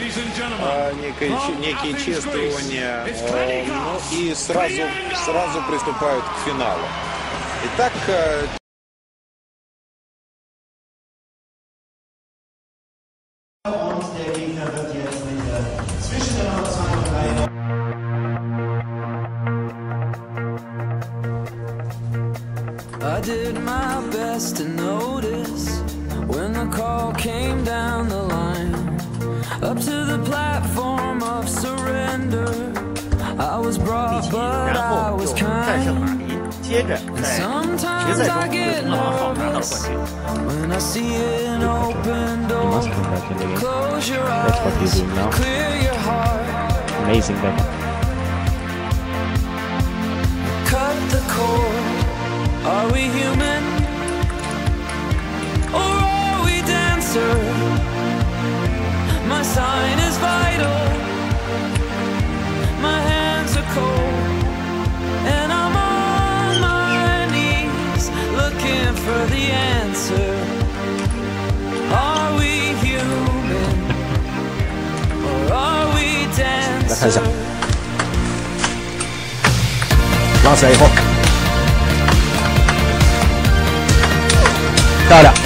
некие чествования, ну и сразу приступают к финалу. Итак, I did my best to notice when the call came down the line, up to the platform of surrender. I was brought, but I was kind. Sometimes I get nervous when I see an open door. Close your eyes, clear your heart. Amazing battle. Cut the cord. Are we human, or are we dancer? My sign is vital, my hands are cold, and I'm on my knees looking for the answer. Are we human, or are we dancer? 拉起来以后，漂亮。